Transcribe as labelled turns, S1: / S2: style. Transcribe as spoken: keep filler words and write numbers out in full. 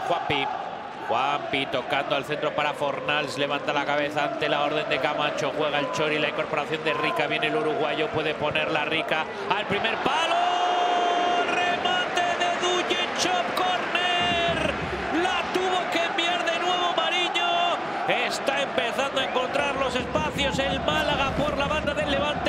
S1: Juanpi. Juanpi tocando al centro para Fornals, levanta la cabeza ante la orden de Camacho, juega el Chori, la incorporación de Rica, viene el uruguayo, puede poner la Rica al primer palo, remate de Dujichov, córner, la tuvo que enviar de nuevo Mariño, está empezando a encontrar los espacios el Málaga por la banda del Levante.